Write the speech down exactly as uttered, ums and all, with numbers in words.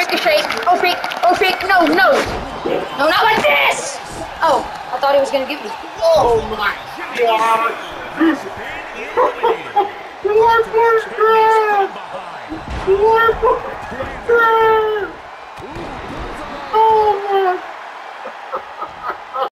ricochet. Oh, freak. Oh, freak. No, no. No, not like this. Oh, I thought he was going to give me. Oh my god!